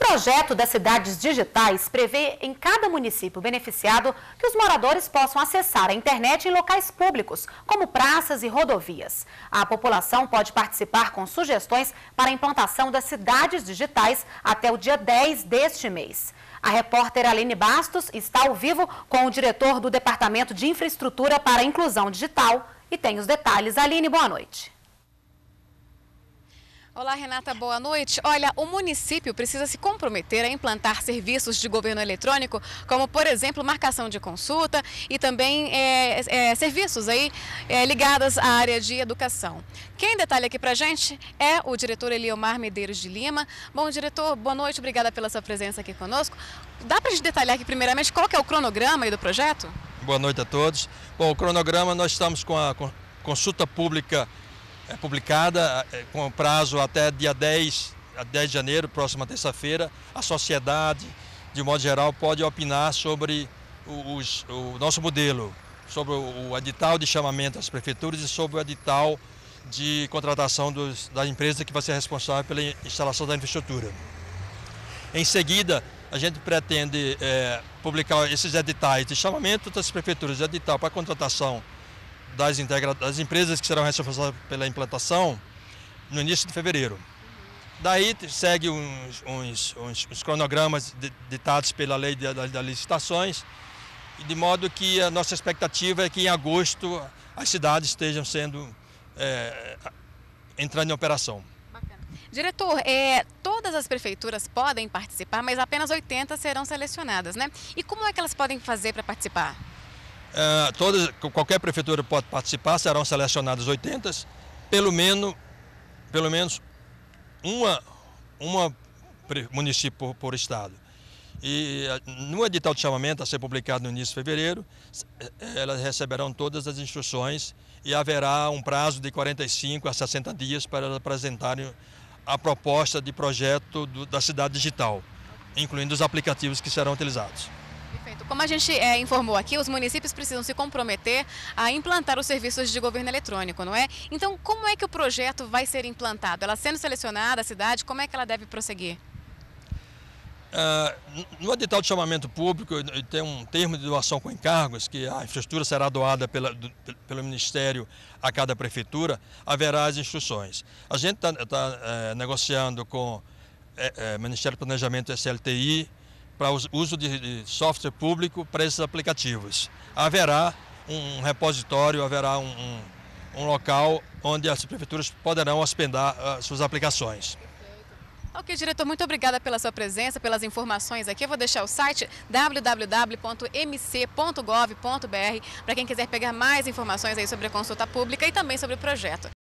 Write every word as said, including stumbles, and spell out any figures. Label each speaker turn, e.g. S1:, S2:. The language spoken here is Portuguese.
S1: projeto das cidades digitais prevê em cada município beneficiado que os moradores possam acessar a internet em locais públicos, como praças e rodovias. A população pode participar com sugestões para a implantação das cidades digitais até o dia dez deste mês. A repórter Aline Bastos está ao vivo com o diretor do Departamento de Infraestrutura para a Inclusão Digital e tem os detalhes. Aline, boa noite.
S2: Olá, Renata, boa noite. Olha, o município precisa se comprometer a implantar serviços de governo eletrônico, como, por exemplo, marcação de consulta e também é, é, serviços aí é, ligados à área de educação. Quem detalha aqui pra gente é o diretor Eliomar Medeiros de Lima. Bom, diretor, boa noite, obrigada pela sua presença aqui conosco. Dá pra gente detalhar aqui primeiramente qual que é o cronograma aí do projeto?
S3: Boa noite a todos. Bom, o cronograma, nós estamos com a consulta pública É publicada com prazo até dia dez de janeiro, próxima terça-feira. A sociedade, de modo geral, pode opinar sobre os, o nosso modelo, sobre o edital de chamamento às prefeituras e sobre o edital de contratação dos, da empresa que vai ser responsável pela instalação da infraestrutura. Em seguida, a gente pretende é, publicar esses editais de chamamento das prefeituras, edital para contratação Das, integra... das empresas que serão responsáveis pela implantação no início de fevereiro. Daí segue uns, uns, uns, uns cronogramas ditados pela lei das licitações, de modo que a nossa expectativa é que em agosto as cidades estejam sendo é, entrando em operação.
S2: Bacana. Diretor, é, todas as prefeituras podem participar, mas apenas oitenta serão selecionadas, né? E como é que elas podem fazer para participar?
S3: Uh, todas, qualquer prefeitura pode participar, serão selecionadas oitenta, pelo menos, pelo menos uma, uma município por, por estado. E uh, no edital de chamamento a ser publicado no início de fevereiro, elas receberão todas as instruções e haverá um prazo de quarenta e cinco a sessenta dias para apresentarem a proposta de projeto do, da cidade digital, incluindo os aplicativos que serão utilizados.
S2: Perfeito. Como a gente é, informou aqui, os municípios precisam se comprometer a implantar os serviços de governo eletrônico, não é? Então, como é que o projeto vai ser implantado? Ela sendo selecionada, a cidade, como é que ela deve prosseguir?
S3: Uh, no edital de chamamento público tem um termo de doação com encargos, que a infraestrutura será doada pela, do, pelo Ministério a cada prefeitura, haverá as instruções. A gente está tá, é, negociando com é, é, Ministério do Planejamento e S L T I, para o uso de software público para esses aplicativos. Haverá um repositório, haverá um, um, um local onde as prefeituras poderão hospedar uh, suas aplicações.
S2: Ok, diretor, muito obrigada pela sua presença, pelas informações aqui. Eu vou deixar o site w w w ponto m c ponto gov ponto b r para quem quiser pegar mais informações aí sobre a consulta pública e também sobre o projeto.